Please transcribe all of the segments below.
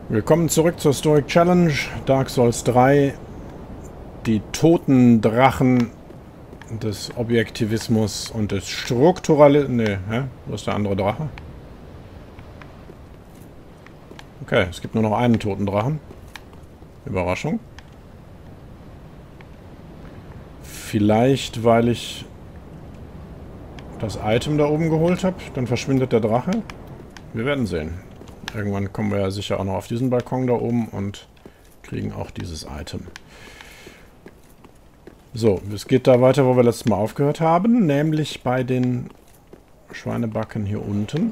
Willkommen zurück zur Stoic Challenge, Dark Souls 3, die toten Drachen des Objektivismus und des Strukturalismus. Ne, hä? Wo ist der andere Drache? Okay, es gibt nur noch einen toten Drachen. Überraschung. Vielleicht, weil ich das Item da oben geholt habe, dann verschwindet der Drache. Wir werden sehen. Irgendwann kommen wir ja sicher auch noch auf diesen Balkon da oben und kriegen auch dieses Item. So, es geht da weiter, wo wir letztes Mal aufgehört haben, nämlich bei den Schweinebacken hier unten,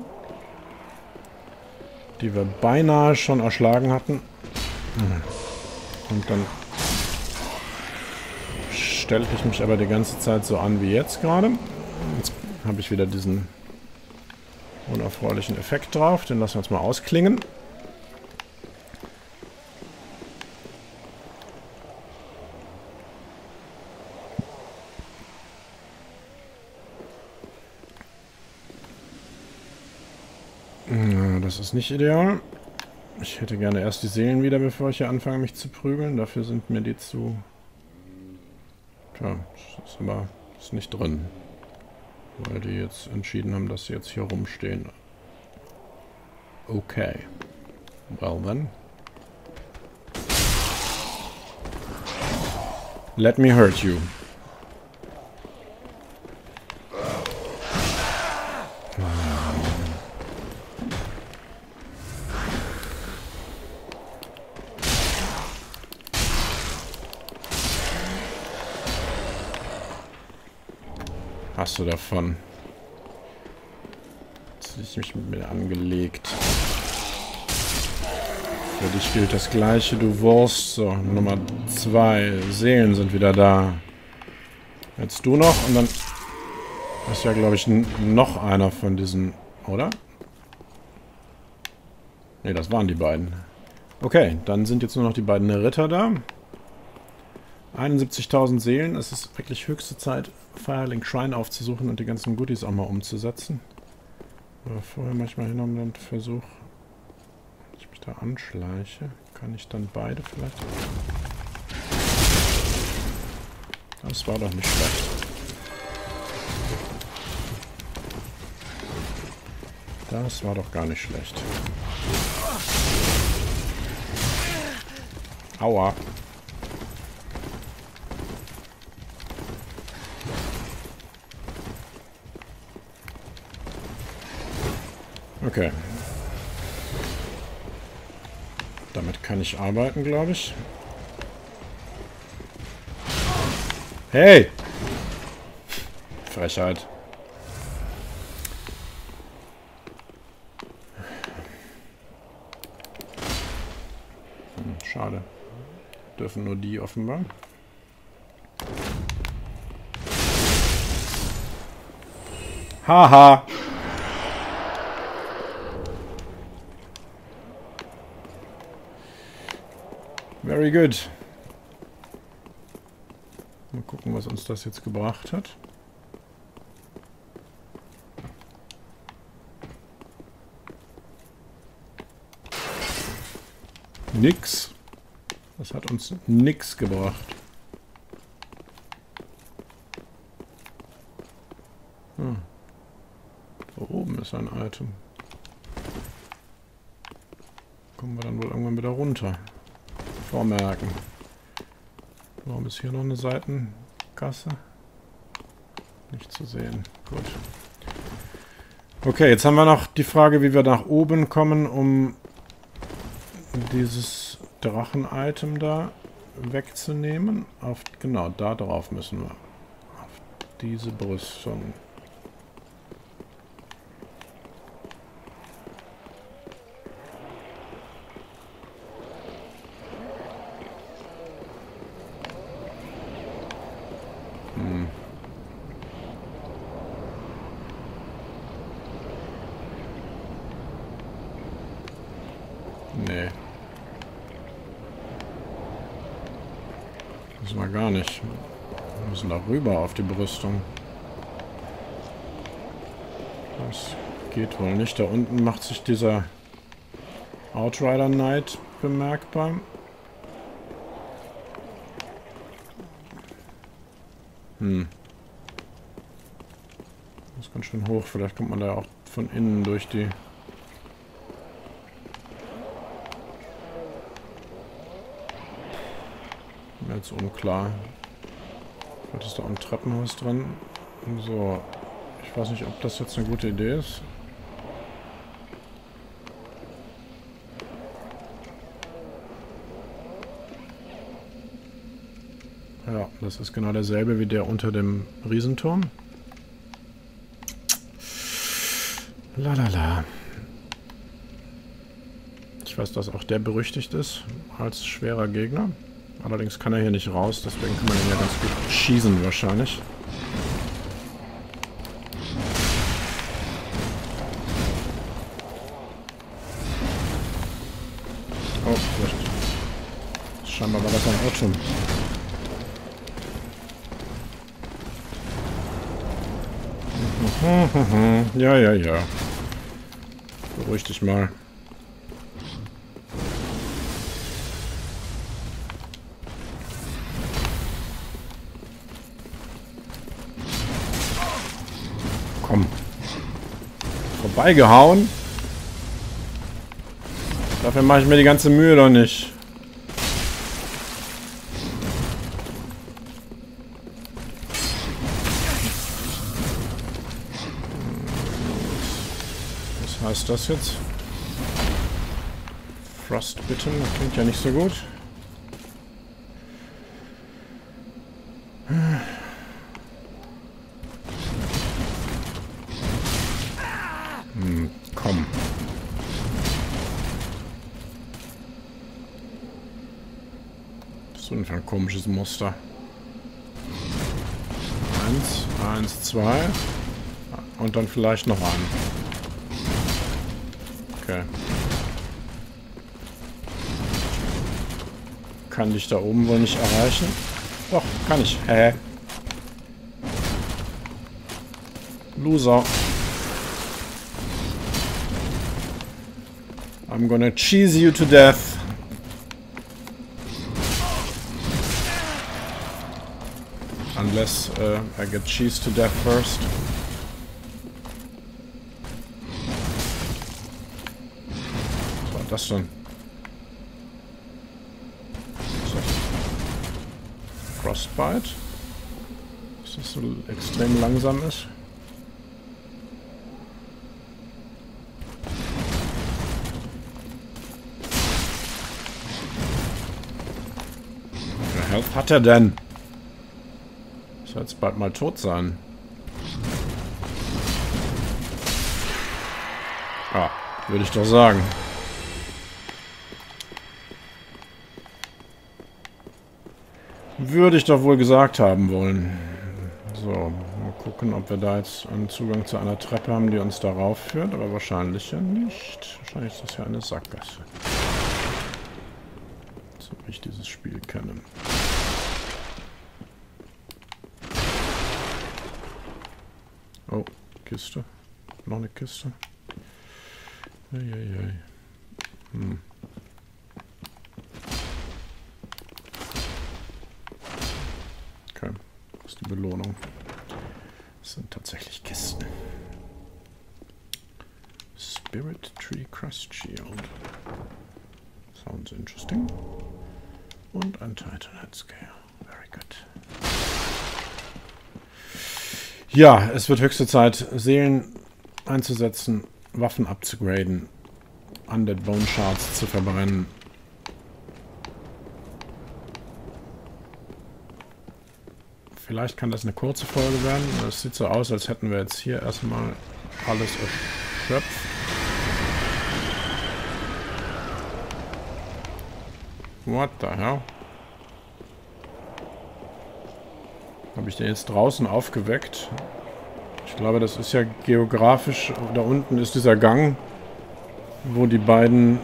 die wir beinahe schon erschlagen hatten. Und dann stelle ich mich aber die ganze Zeit so an wie jetzt gerade. Jetzt habe ich wieder diesen unerfreulichen Effekt drauf. Den lassen wir uns mal ausklingen. Das ist nicht ideal. Ich hätte gerne erst die Seelen wieder, bevor ich hier anfange, mich zu prügeln. Dafür sind mir die zu... Tja, das ist aber nicht drin. Weil die jetzt entschieden haben, dass sie jetzt hier rumstehen. Okay. Well then. Let me hurt you. Hast du davon? Jetzt hätte ich mich mit mir angelegt. Für dich gilt das Gleiche, du Wurst. So, Nummer 2. Seelen sind wieder da. Jetzt du noch und dann ist ja, glaube ich, noch einer von diesen, oder? Ne, das waren die beiden. Okay, dann sind jetzt nur noch die beiden Ritter da. 71.000 Seelen. Es ist wirklich höchste Zeit, Firelink Shrine aufzusuchen und die ganzen Goodies auch mal umzusetzen. Aber vorher manchmal hin und dann versuche, dass ich mich da anschleiche. Kann ich dann beide vielleicht... Das war doch nicht schlecht. Das war doch gar nicht schlecht. Aua. Okay. Damit kann ich arbeiten, glaube ich. Hey! Frechheit. Schade. Dürfen nur die offenbar. Haha! Very good. Mal gucken, was uns das jetzt gebracht hat. Nix. Das hat uns nix gebracht. Hm. Da oben ist ein Item. Kommen wir dann wohl irgendwann wieder runter. Vormerken. Warum ist hier noch eine Seitengasse? Nicht zu sehen. Gut. Okay, jetzt haben wir noch die Frage, wie wir nach oben kommen, um dieses Drachen-Item da wegzunehmen. Genau, da drauf müssen wir. Auf diese Brüstung. Nee. Müssen wir gar nicht. Wir müssen da rüber auf die Brüstung. Das geht wohl nicht. Da unten macht sich dieser Outrider Knight bemerkbar. Das ist ganz schön hoch. Vielleicht kommt man da auch von innen durch die... Mir jetzt unklar. Vielleicht ist da auch ein Treppenhaus drin. So. Ich weiß nicht, ob das jetzt eine gute Idee ist. Ja, das ist genau derselbe wie der unter dem Riesenturm. Lalala. Ich weiß, dass auch der berüchtigt ist als schwerer Gegner. Allerdings kann er hier nicht raus, deswegen kann man ihn ja ganz gut schießen wahrscheinlich. Oh, vielleicht. Scheinbar war das ein Irrtum. Ja, ja, ja. Beruhig dich mal. Komm. Vorbeigehauen? Dafür mache ich mir die ganze Mühe doch nicht. Was heißt das jetzt? Frostbitten, das klingt ja nicht so gut. Komm. Was ist denn für ein komisches Muster? 1, 2. Und dann vielleicht noch einen. Okay. Kann dich da oben wohl nicht erreichen? Doch, kann ich. Loser. I'm gonna cheese you to death. Unless I get cheesed to death first. Was war das denn? Frostbite? Dass das so extrem langsam ist? Wie viel Health hat er denn? Soll jetzt bald mal tot sein. Ja, würde ich doch sagen. Würde ich doch wohl gesagt haben wollen. So, mal gucken, ob wir da jetzt einen Zugang zu einer Treppe haben, die uns darauf führt. Aber wahrscheinlich ja nicht. Wahrscheinlich ist das ja eine Sackgasse. So wie ich dieses Spiel kenne. Oh, Kiste. Noch eine Kiste. Eieiei. Okay, das ist die Belohnung. Das sind tatsächlich Kisten. Spirit Tree Crust Shield. Sounds interesting. Und ein Titanite Scale. Very good. Ja, es wird höchste Zeit, Seelen einzusetzen, Waffen abzugraden, Undead Bone Shards zu verbrennen. Vielleicht kann das eine kurze Folge werden. Es sieht so aus, als hätten wir jetzt hier erstmal alles erschöpft. What the hell? Habe ich den jetzt draußen aufgeweckt? Ich glaube, das ist ja geografisch. Da unten ist dieser Gang, wo die beiden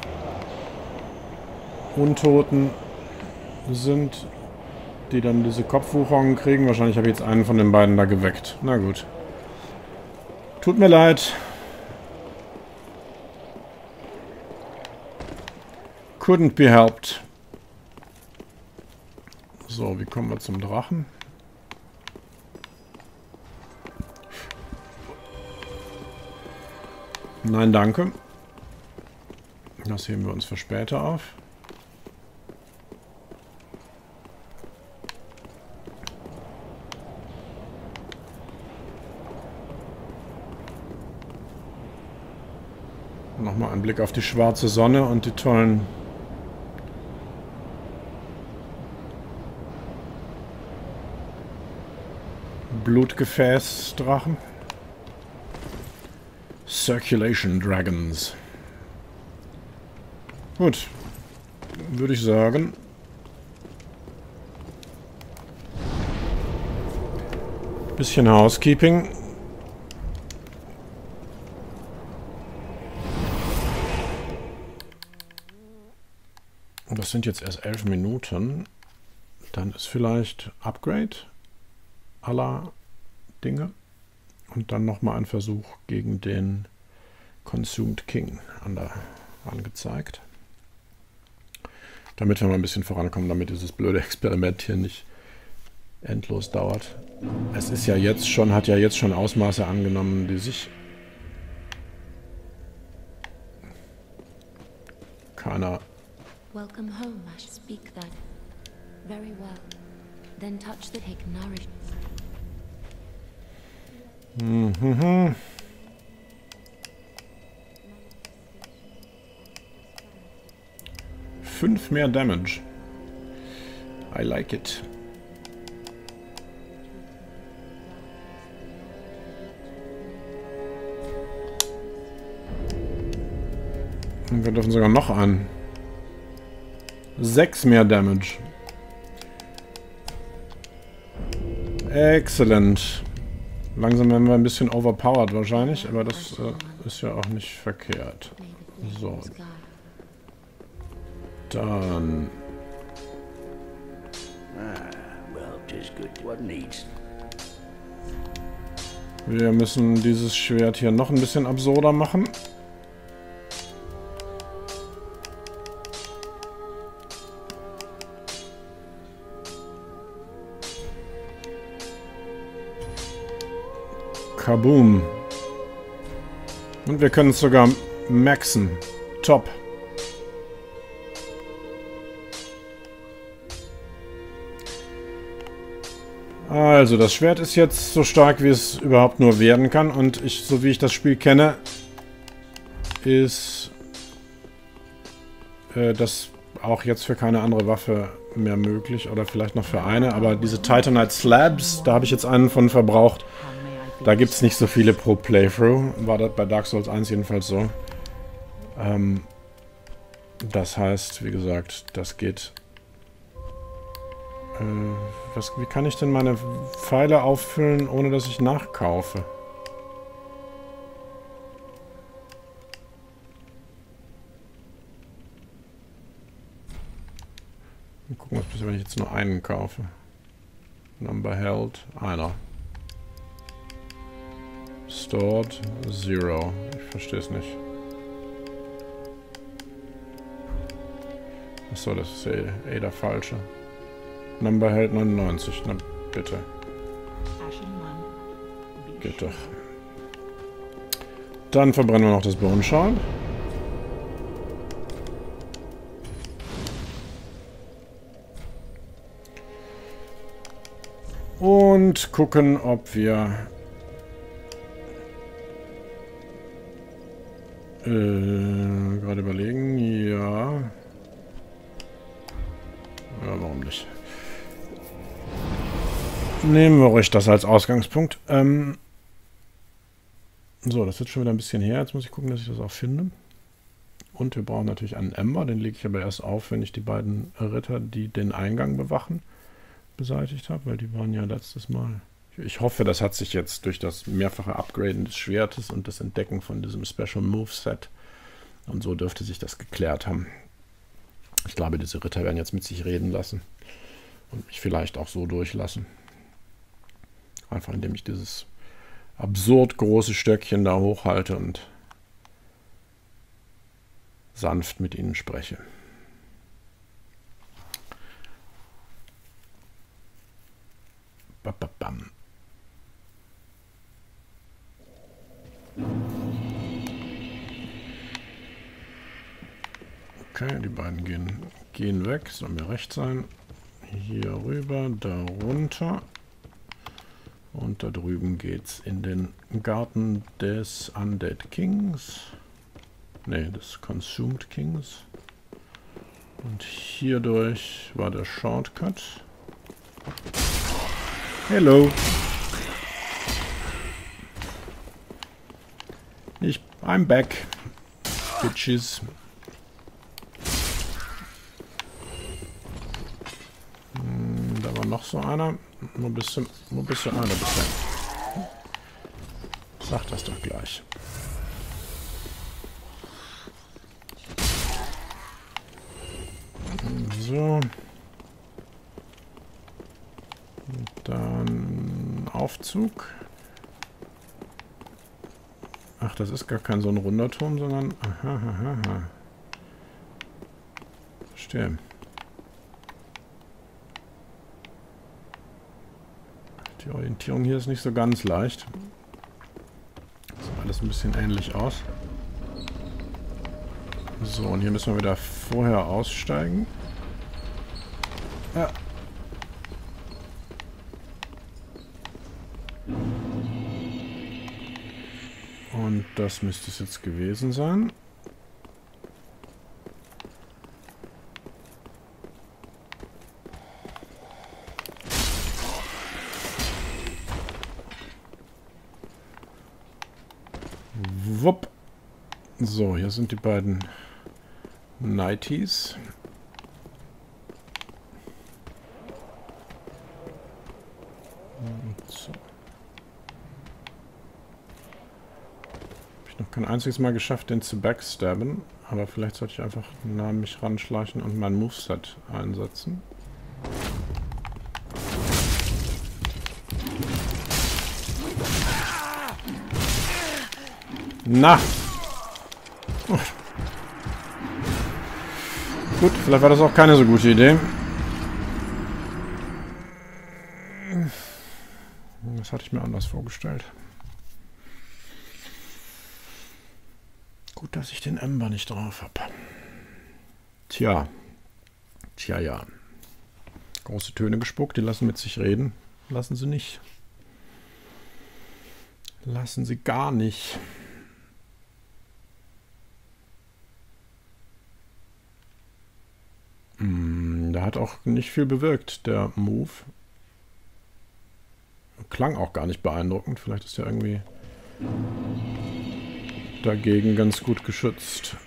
Untoten sind, die dann diese Kopfwucherungen kriegen. Wahrscheinlich habe ich jetzt einen von den beiden da geweckt. Na gut. Tut mir leid. Couldn't be helped. So, wie kommen wir zum Drachen? Nein, danke. Das heben wir uns für später auf. Nochmal ein Blick auf die schwarze Sonne und die tollen Blutgefäßdrachen. Circulation Dragons. Gut, würde ich sagen. Bisschen Housekeeping. Das sind jetzt erst 11 Minuten. Dann ist vielleicht Upgrade aller Dinge. Und dann nochmal ein Versuch gegen den Consumed King angezeigt. Damit wir mal ein bisschen vorankommen, damit dieses blöde Experiment hier nicht endlos dauert. Es ist ja jetzt schon, hat ja jetzt schon Ausmaße angenommen, die sich keiner... Welcome home, I speak that. Very well. Then touch the take nourish. Mhm. 5 mehr Damage. I like it. Und wir dürfen sogar noch an. 6 mehr Damage. Excellent. Langsam werden wir ein bisschen overpowered wahrscheinlich, aber das ist ja auch nicht verkehrt. So. Dann. Wir müssen dieses Schwert hier noch ein bisschen absurder machen. Kaboom. Und wir können es sogar maxen. Top. Also, das Schwert ist jetzt so stark, wie es überhaupt nur werden kann. Und so wie ich das Spiel kenne, ist das auch jetzt für keine andere Waffe mehr möglich. Oder vielleicht noch für eine. Aber diese Titanite Slabs, da habe ich jetzt einen von verbraucht. Da gibt es nicht so viele pro Playthrough. War das bei Dark Souls 1 jedenfalls so. Das heißt, wie gesagt, das geht... wie kann ich denn meine Pfeile auffüllen, ohne dass ich nachkaufe? Mal gucken, was passiert, wenn ich jetzt nur einen kaufe. Number held, einer. Stored, 0. Ich verstehe es nicht. Achso, das ist eh der falsche. Number held 99. Na bitte. Geht doch. Dann verbrennen wir noch das Bone Shard. Und gucken, ob wir gerade überlegen. Ja. Ja, warum nicht? Nehmen wir ruhig das als Ausgangspunkt. So, das ist schon wieder ein bisschen her. Jetzt muss ich gucken, dass ich das auch finde. Und wir brauchen natürlich einen Ember. Den lege ich aber erst auf, wenn ich die beiden Ritter, die den Eingang bewachen, beseitigt habe. Weil die waren ja letztes Mal... Ich hoffe, das hat sich jetzt durch das mehrfache Upgraden des Schwertes und das Entdecken von diesem Special Move Set und so dürfte sich das geklärt haben. Ich glaube, diese Ritter werden jetzt mit sich reden lassen und mich vielleicht auch so durchlassen. Einfach indem ich dieses absurd große Stöckchen da hochhalte und sanft mit ihnen spreche. Bam. Okay, die beiden gehen weg. Soll mir recht sein. Hier rüber, da runter. Und da drüben geht's in den Garten des Undead Kings. Ne, des Consumed Kings. Und hierdurch war der Shortcut. Hello. I'm back. Bitches. Da war noch so einer. Wo bist du einer bisher? Sag das doch gleich. So. Und dann Aufzug. Ach, das ist gar kein so ein runder Turm, sondern... Aha. Verstehe. Die Orientierung hier ist nicht so ganz leicht. Sieht alles ein bisschen ähnlich aus. So, und hier müssen wir wieder vorher aussteigen. Ja. Und das müsste es jetzt gewesen sein. Wupp. So, hier sind die beiden Knighties. So. Habe ich noch kein einziges Mal geschafft, den zu backstabben. Aber vielleicht sollte ich einfach nah an mich ranschleichen und mein Moveset einsetzen. Na! Oh. Gut, vielleicht war das auch keine so gute Idee. Das hatte ich mir anders vorgestellt. Gut, dass ich den Ember nicht drauf habe. Tja, ja. Große Töne gespuckt, die lassen mit sich reden. Lassen sie nicht. Lassen sie gar nicht. Der hat auch nicht viel bewirkt, der Move. Klang auch gar nicht beeindruckend. Vielleicht ist er irgendwie dagegen ganz gut geschützt.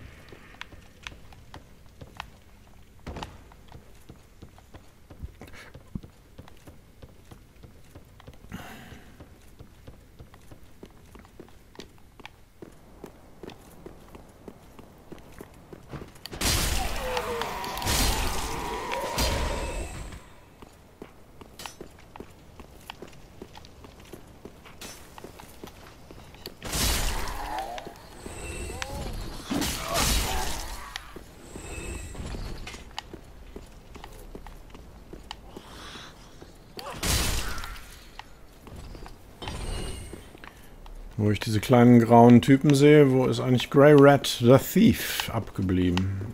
Wo ich diese kleinen grauen Typen sehe, wo ist eigentlich Grey Rat the Thief abgeblieben?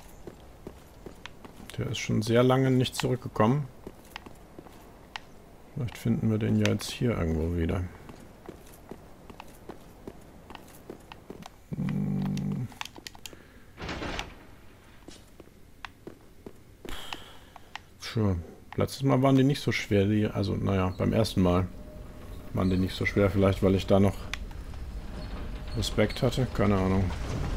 Der ist schon sehr lange nicht zurückgekommen. Vielleicht finden wir den ja jetzt hier irgendwo wieder. Sure. Letztes Mal waren die nicht so schwer, also naja, beim ersten Mal waren die nicht so schwer, vielleicht weil ich da noch Respekt hatte, keine Ahnung.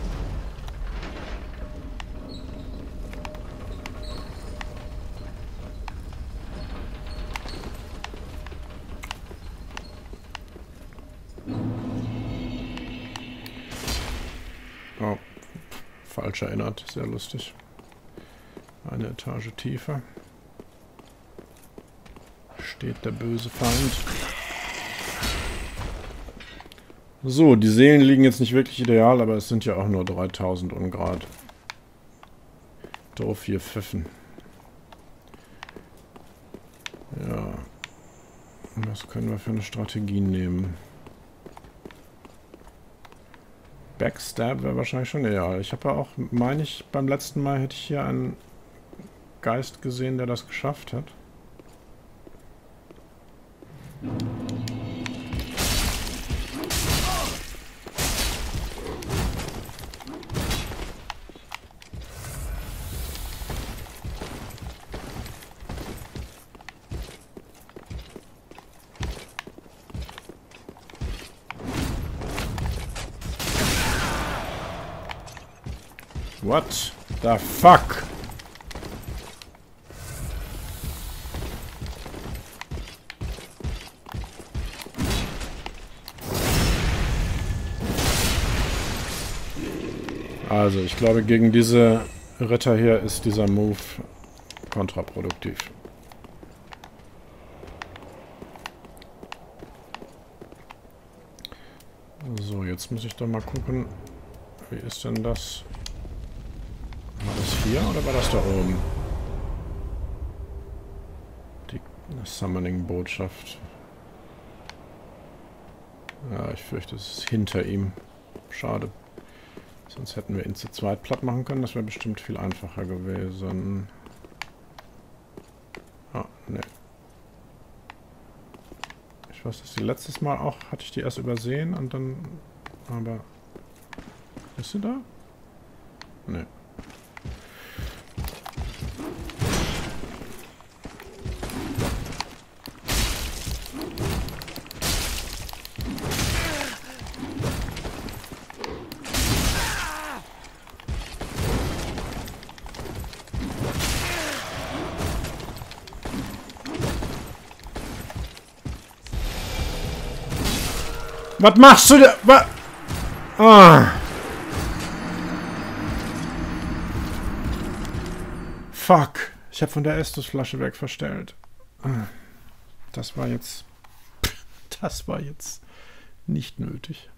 Oh, falsch erinnert, sehr lustig. Eine Etage tiefer steht der böse Feind. So, die Seelen liegen jetzt nicht wirklich ideal, aber es sind ja auch nur 3000 Ungrad. Doof hier pfiffen. Ja. Was können wir für eine Strategie nehmen? Backstab wäre wahrscheinlich schon ideal. Ich habe ja auch, meine ich, beim letzten Mal hätte ich hier einen Geist gesehen, der das geschafft hat. What the fuck? Also, ich glaube, gegen diese Ritter hier ist dieser Move kontraproduktiv. So, jetzt muss ich doch mal gucken, wie ist denn das? War das hier oder war das da oben? Die Summoning-Botschaft. Ja, ich fürchte, es ist hinter ihm. Schade. Sonst hätten wir ihn zu zweit platt machen können. Das wäre bestimmt viel einfacher gewesen. Ah, ne. Ich weiß, dass die letztes Mal auch, hatte ich die erst übersehen und dann, aber... Ist sie da? Ne. Was machst du da? Was? Ah. Fuck. Ich habe von der Estus-Flasche weg verstellt. Das war jetzt... Das war jetzt nicht nötig.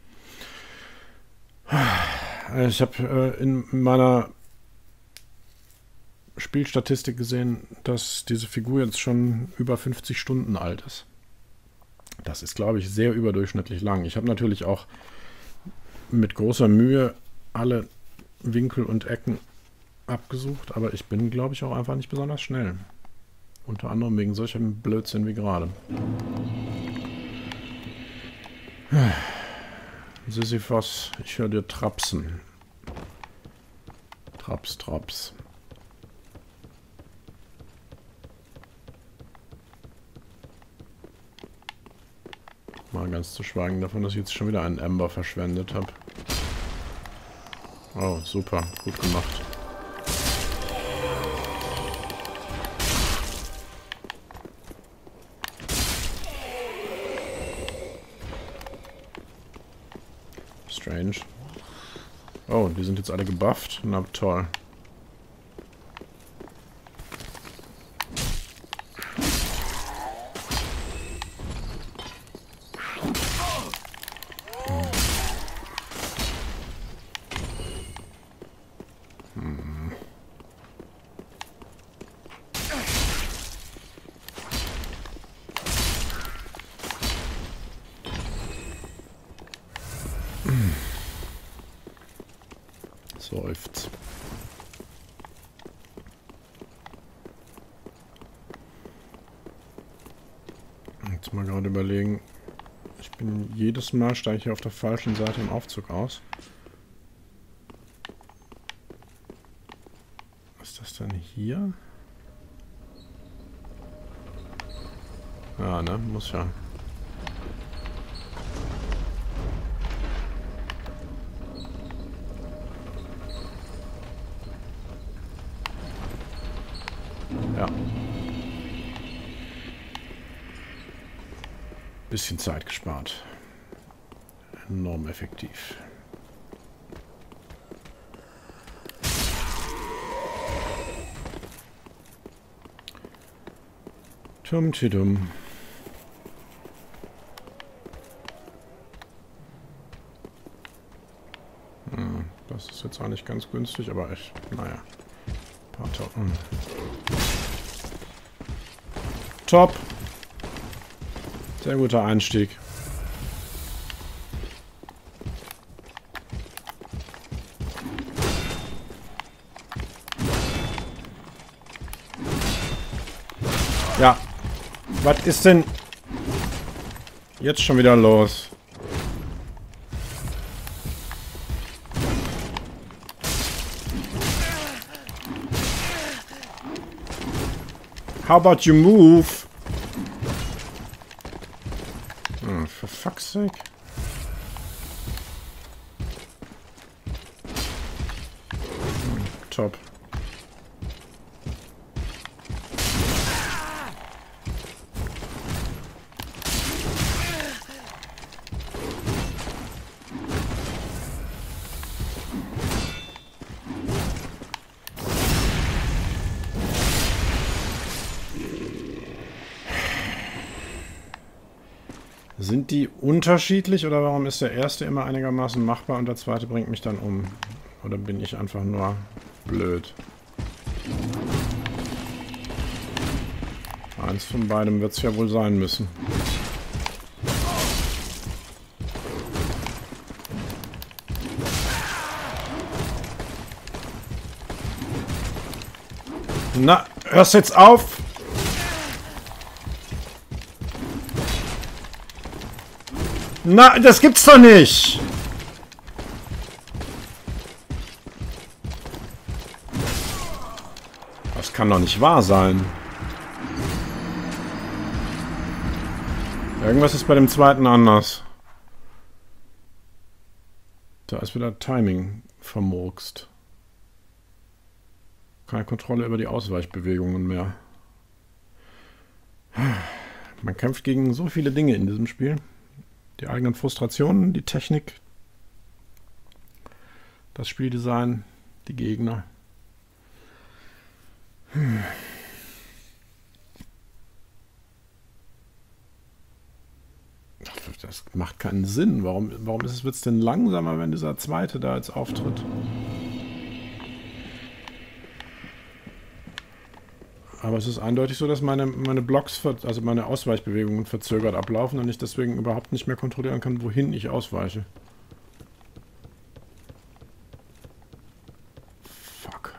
Ich habe in meiner Spielstatistik gesehen, dass diese Figur jetzt schon über 50 Stunden alt ist. Das ist, glaube ich, sehr überdurchschnittlich lang. Ich habe natürlich auch mit großer Mühe alle Winkel und Ecken abgesucht, aber ich bin, glaube ich, auch einfach nicht besonders schnell. Unter anderem wegen solchem Blödsinn wie gerade. Sisyphos, ich höre dir trapsen. Traps, traps. Mal ganz zu schweigen davon, dass ich jetzt schon wieder einen Ember verschwendet habe. Oh, super. Gut gemacht. Strange. Oh, die sind jetzt alle gebufft. Na toll. Seufzt. Jetzt mal gerade überlegen. Ich bin jedes Mal, steige ich hier auf der falschen Seite im Aufzug aus. Was ist das denn hier? Ja, ne? Muss ja. Ja. Bisschen Zeit gespart. Enorm effektiv. Tum-tidum. Das ist jetzt auch nicht ganz günstig, aber echt, naja. Top. Sehr guter Einstieg. Ja. Was ist denn jetzt schon wieder los? How about you move? Oh, for fuck's sake. Top. Sind die unterschiedlich oder warum ist der erste immer einigermaßen machbar und der zweite bringt mich dann um? Oder bin ich einfach nur blöd? Eins von beidem wird es ja wohl sein müssen. Na, hörst jetzt auf? Na, das gibt's doch nicht! Das kann doch nicht wahr sein. Irgendwas ist bei dem zweiten anders. Da ist wieder Timing vermurkst. Keine Kontrolle über die Ausweichbewegungen mehr. Man kämpft gegen so viele Dinge in diesem Spiel. Die eigenen Frustrationen, die Technik, das Spieldesign, die Gegner. Das macht keinen Sinn. Warum wird es denn langsamer, wenn dieser zweite da jetzt auftritt? Aber es ist eindeutig so, dass meine Blocks, also meine Ausweichbewegungen verzögert ablaufen und ich deswegen überhaupt nicht mehr kontrollieren kann, wohin ich ausweiche. Fuck.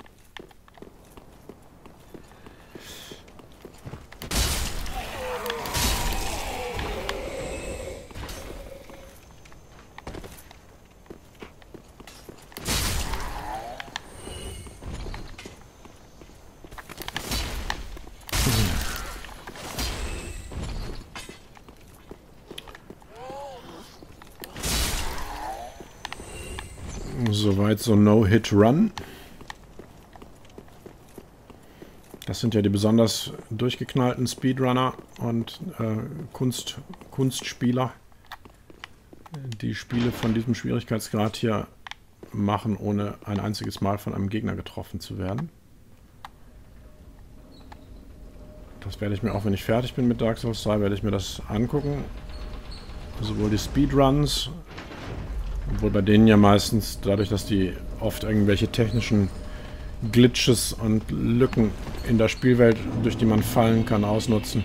Soweit so No-Hit-Run. Das sind ja die besonders durchgeknallten Speedrunner und Kunstspieler, die Spiele von diesem Schwierigkeitsgrad hier machen, ohne ein einziges Mal von einem Gegner getroffen zu werden. Das werde ich mir auch, wenn ich fertig bin mit Dark Souls 3, werde ich mir das angucken. Sowohl die Speedruns, obwohl bei denen ja meistens, dadurch, dass die oft irgendwelche technischen Glitches und Lücken in der Spielwelt, durch die man fallen kann, ausnutzen.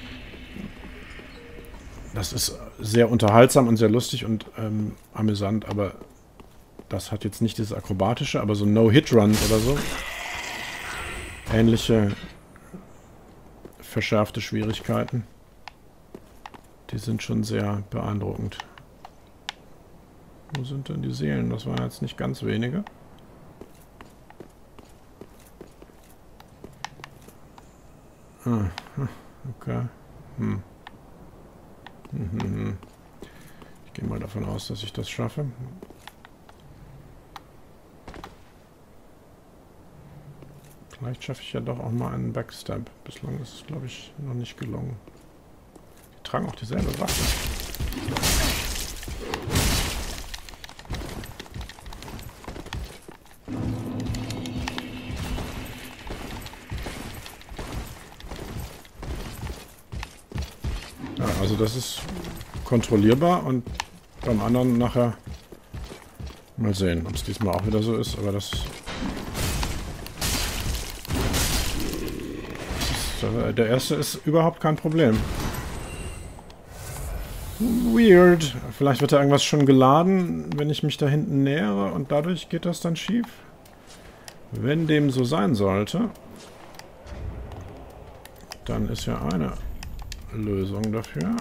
Das ist sehr unterhaltsam und sehr lustig und amüsant, aber das hat jetzt nicht dieses Akrobatische, aber so No-Hit-Runs oder so. Ähnliche verschärfte Schwierigkeiten. Die sind schon sehr beeindruckend. Wo sind denn die Seelen? Das waren jetzt nicht ganz wenige. Ah, okay. Ich gehe mal davon aus, dass ich das schaffe. Vielleicht schaffe ich ja doch auch mal einen Backstab. Bislang ist es, glaube ich, noch nicht gelungen. Die tragen auch dieselbe Waffe. Ja, also das ist kontrollierbar und beim anderen nachher mal sehen, ob es diesmal auch wieder so ist, aber das der erste ist überhaupt kein Problem. Weird. Vielleicht wird da irgendwas schon geladen, wenn ich mich da hinten nähere und dadurch geht das dann schief. Wenn dem so sein sollte, dann ist ja eine Lösung dafür.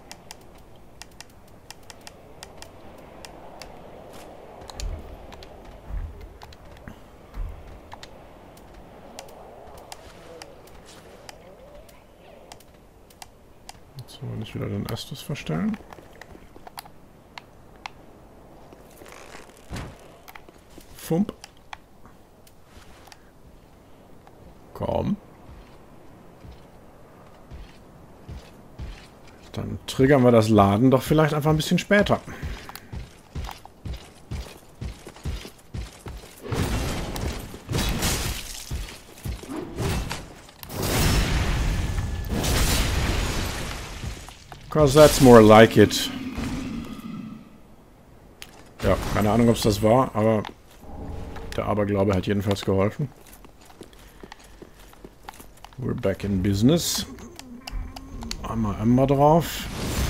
Jetzt wollen wir nicht wieder den Estus verstellen. Fump. Komm. Dann triggern wir das Laden doch vielleicht einfach ein bisschen später. Cause that's more like it. Ja, keine Ahnung, ob es das war, aber der Aberglaube hat jedenfalls geholfen. We're back in business. Einmal drauf.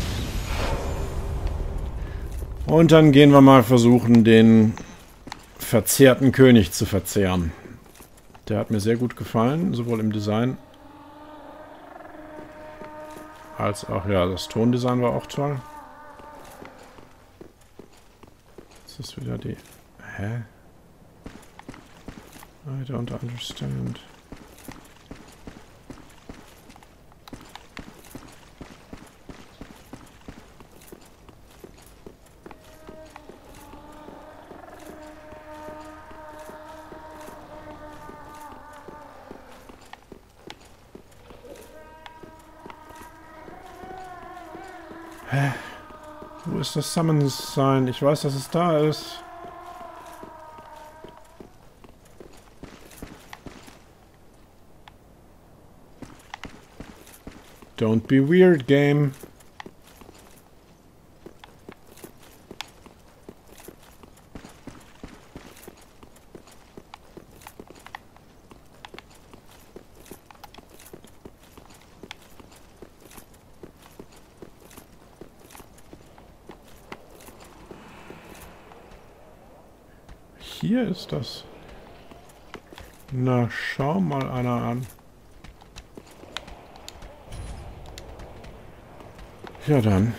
Und dann gehen wir mal versuchen, den verzehrten König zu verzehren. Der hat mir sehr gut gefallen, sowohl im Design als auch, ja, das Tondesign war auch toll. Jetzt ist wieder die... Hä? I don't understand. Hä? Wo ist das Summons Sign? Ich weiß, dass es da ist. Don't be weird, game. Hier ist das. Na, schau mal einer an. Ja dann.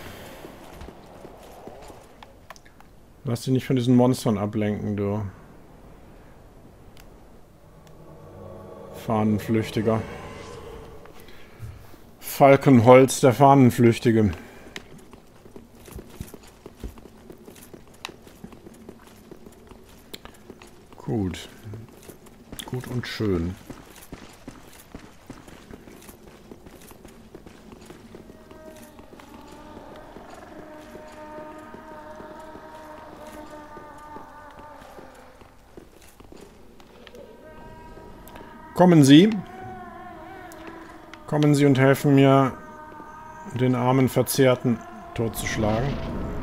Lass dich nicht von diesen Monstern ablenken, du. Fahnenflüchtiger. Falkenholz, der Fahnenflüchtige. Gut. Gut und schön. Kommen Sie. Kommen Sie und helfen mir, den armen Verzehrten totzuschlagen.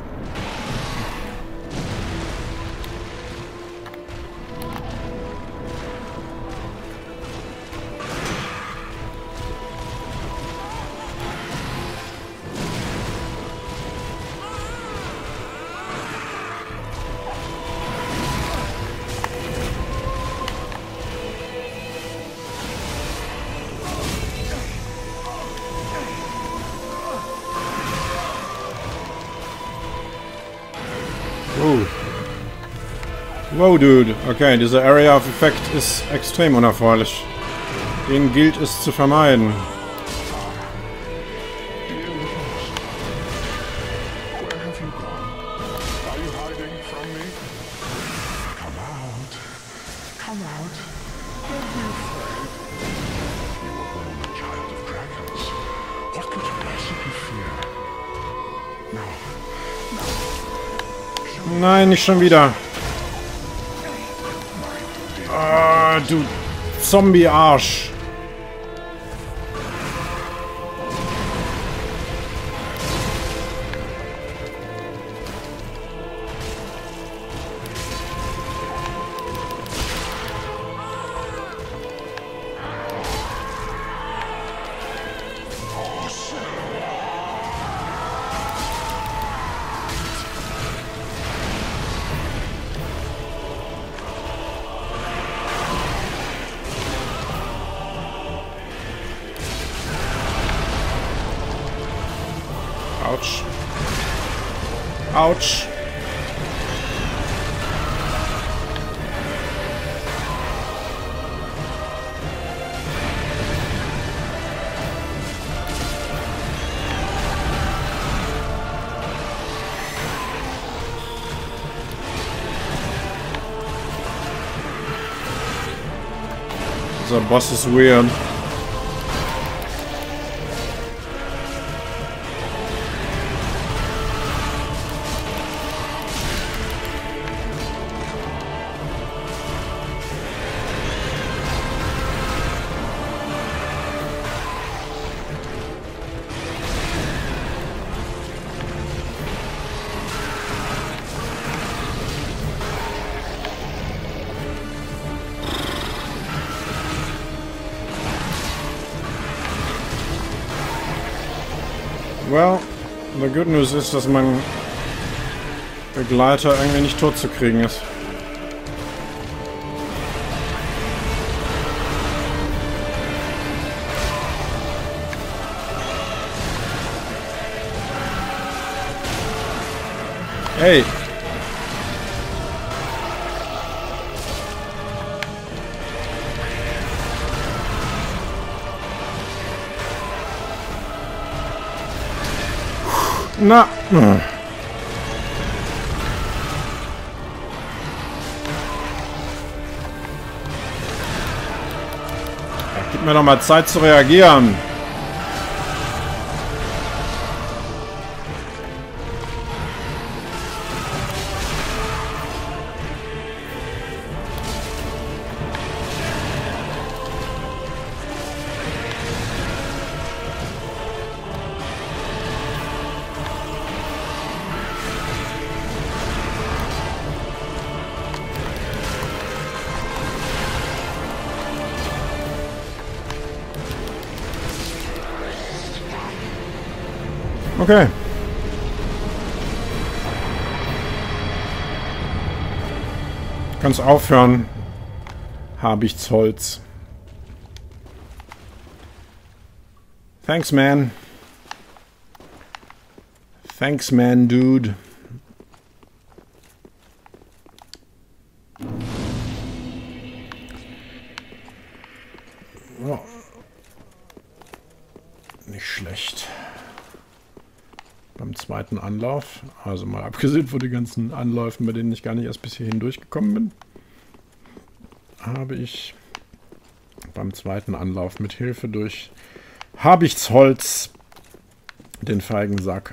Wow, Dude. Okay, dieser Area of Effect ist extrem unerfreulich. Den gilt es zu vermeiden. Nein, nicht schon wieder. Ah, du Zombie-Arsch. Autsch. Dieser Boss ist weird. Well, the good news ist, dass mein Begleiter irgendwie nicht tot zu kriegen ist. Hey! Na. Gib mir doch mal Zeit zu reagieren. Okay. Du kannst aufhören. Habichtsholz. Thanks, man. Thanks, man, dude. Oh. Nicht schlecht. Beim zweiten Anlauf, also mal abgesehen von den ganzen Anläufen, bei denen ich gar nicht erst bis hierhin durchgekommen bin, habe ich beim zweiten Anlauf mit Hilfe durch Habichtsholz den Feigensack,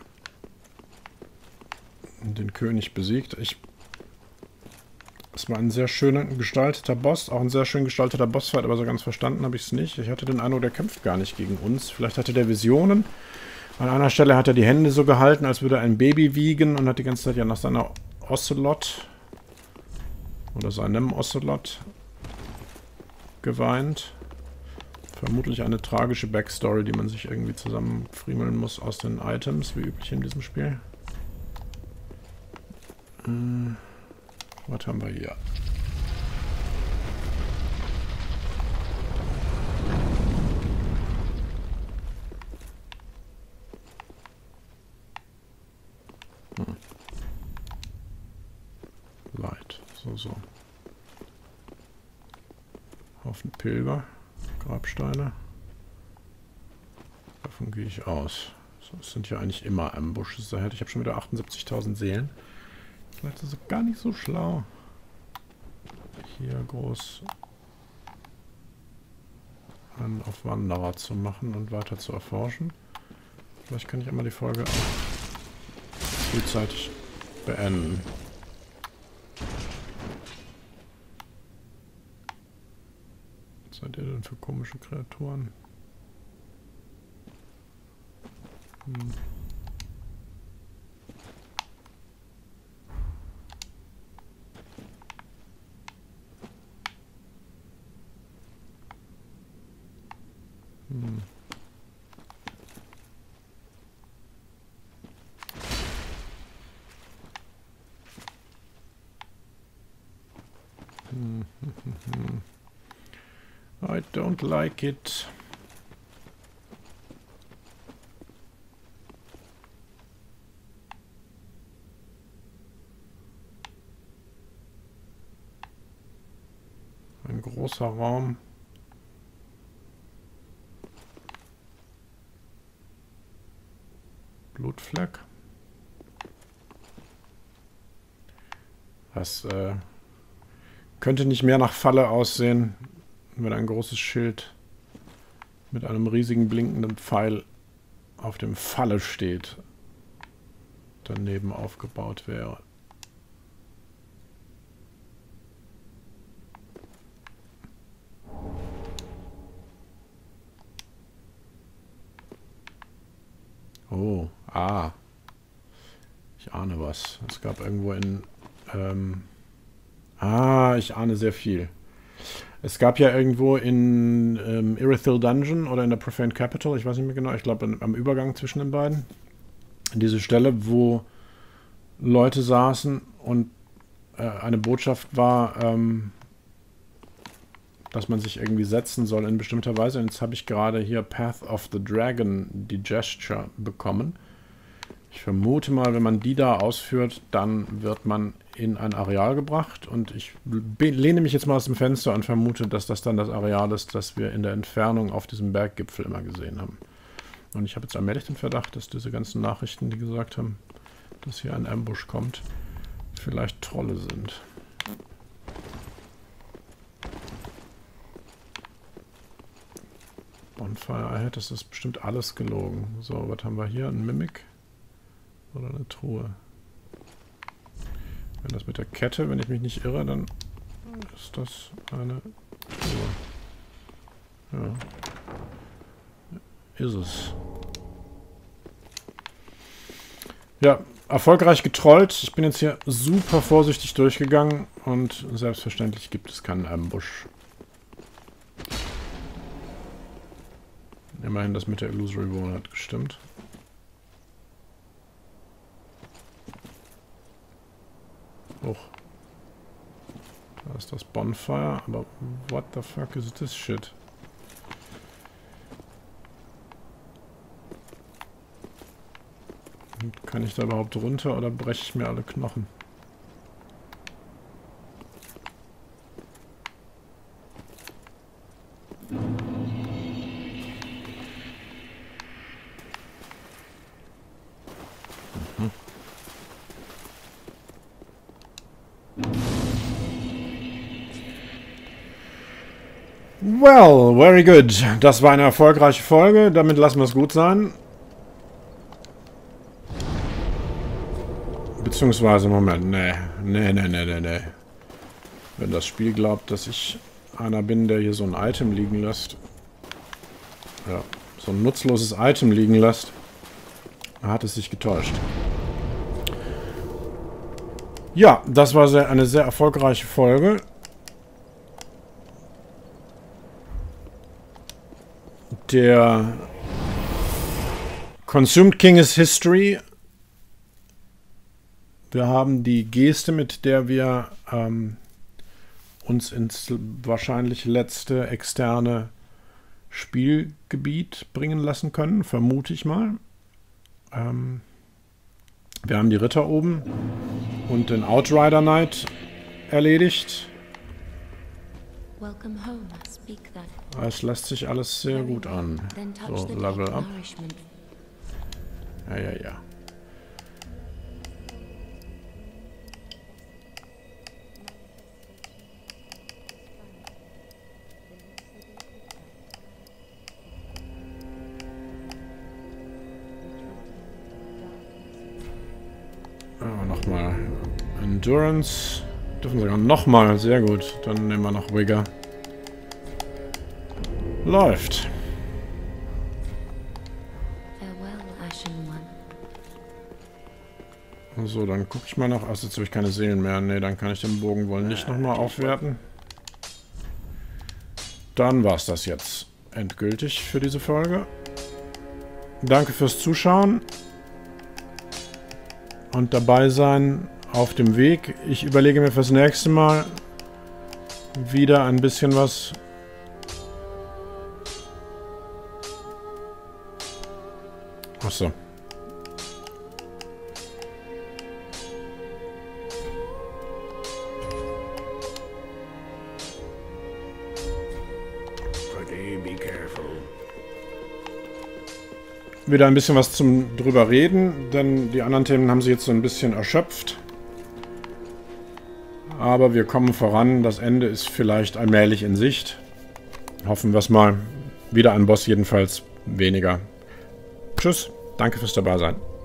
den König besiegt. Es war ein sehr schön gestalteter Boss, auch ein sehr schön gestalteter Bossfight, aber so ganz verstanden habe ich es nicht. Ich hatte den Eindruck, der kämpft gar nicht gegen uns. Vielleicht hatte der Visionen. An einer Stelle hat er die Hände so gehalten, als würde er ein Baby wiegen und hat die ganze Zeit ja nach seiner Ocelot oder seinem Ocelot geweint. Vermutlich eine tragische Backstory, die man sich irgendwie zusammenfriemeln muss aus den Items, wie üblich in diesem Spiel. Was haben wir hier? Light. So. Haufen Pilger. Grabsteine. Davon gehe ich aus. Das sind ja eigentlich immer Ambushes. Da hätte ich habe schon wieder 78.000 Seelen. Vielleicht ist es gar nicht so schlau. Hier groß einen auf Wanderer zu machen und weiter zu erforschen. Vielleicht kann ich einmal die Folge frühzeitig beenden. Was seid ihr denn für komische Kreaturen? I don't like it. Großer Raum. Blutfleck. Das könnte nicht mehr nach Falle aussehen, wenn ein großes Schild mit einem riesigen blinkenden Pfeil auf dem Falle steht, daneben aufgebaut wäre. Oh, ich ahne was. Es gab irgendwo in... ich ahne sehr viel. Es gab ja irgendwo in Irithyll Dungeon oder in der Profane Capital, ich weiß nicht mehr genau, ich glaube am Übergang zwischen den beiden, diese Stelle, wo Leute saßen und eine Botschaft war, dass man sich irgendwie setzen soll in bestimmter Weise. Und jetzt habe ich gerade hier Path of the Dragon, die Gesture, bekommen. Ich vermute mal, wenn man die da ausführt, dann wird man in ein Areal gebracht. Und ich lehne mich jetzt mal aus dem Fenster und vermute, dass das dann das Areal ist, das wir in der Entfernung auf diesem Berggipfel immer gesehen haben. Und ich habe jetzt allmählich den Verdacht, dass diese ganzen Nachrichten, die gesagt haben, dass hier ein Ambush kommt, vielleicht Trolle sind. Bonfire Ahead, das ist bestimmt alles gelogen. So, was haben wir hier? Ein Mimic? Oder eine Truhe? Wenn das mit der Kette, wenn ich mich nicht irre, dann ist das eine Truhe. Ja. Ist es. Ja, erfolgreich getrollt. Ich bin jetzt hier super vorsichtig durchgegangen und selbstverständlich gibt es keinen Ambush. Immerhin das mit der Illusory Wall hat gestimmt. Hoch. Da ist das Bonfire, aber what the fuck is this shit? Und kann ich da überhaupt runter oder breche ich mir alle Knochen? Well, very good. Das war eine erfolgreiche Folge. Damit lassen wir es gut sein. Beziehungsweise, Moment, nee. Wenn das Spiel glaubt, dass ich einer bin, der hier so ein Item liegen lässt. Ja, so ein nutzloses Item liegen lässt. Hat es sich getäuscht. Ja, das war eine sehr erfolgreiche Folge. Der Consumed King is History. Wir haben die Geste, mit der wir uns ins wahrscheinlich letzte externe Spielgebiet bringen lassen können, vermute ich mal. Wir haben die Ritter oben und den Outrider Knight erledigt. Es lässt sich alles sehr gut an. So, Level Up. Ja. Nochmal Endurance. Dürfen sogar nochmal. Sehr gut. Dann nehmen wir noch Vigor. Läuft. So, dann gucke ich mal noch. Achso, jetzt habe ich keine Seelen mehr. Ne, dann kann ich den Bogen wohl nicht nochmal aufwerten. Dann war es das jetzt endgültig für diese Folge. Danke fürs Zuschauen und dabei sein auf dem Weg. Ich überlege mir fürs nächste Mal wieder ein bisschen was. Achso. Shorty, be careful. Wieder ein bisschen was zum drüber reden, denn die anderen Themen haben sich jetzt so ein bisschen erschöpft. Aber wir kommen voran. Das Ende ist vielleicht allmählich in Sicht. Hoffen wir es mal. Wieder ein Boss jedenfalls weniger. Tschüss. Danke fürs Dabeisein.